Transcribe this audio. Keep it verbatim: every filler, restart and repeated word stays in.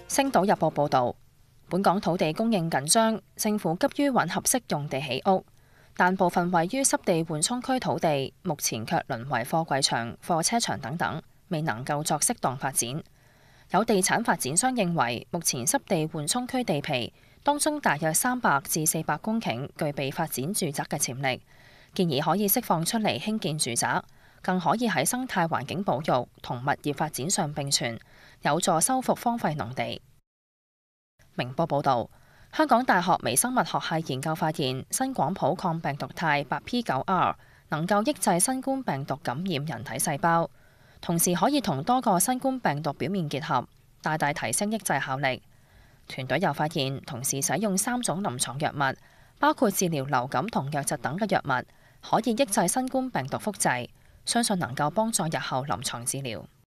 星島日報報導，本港土地供應緊張，政府急於揾合適用地起屋，但部分位於濕地緩衝區土地，目前卻淪為貨櫃場、貨車場等等，未能夠作適當發展。有地產發展商認為，目前濕地緩衝區地皮當中大約三百至四百公頃具備發展住宅嘅潛力，建議可以釋放出嚟興建住宅，更可以喺生態環境保育同物業發展上並存，有助修復荒廢農地。明報報導，香港大學微生物學系研究發現，新廣譜抗病毒肽八 P 九 R 能夠抑制新冠病毒感染人體細胞，同時可以同多個新冠病毒表面結合，大大提升抑制效力。團隊又發現，同時使用三種臨床藥物，包括治療流感同瘧疾等嘅藥物，可以抑制新冠病毒複製，相信能夠幫助日後臨床治療。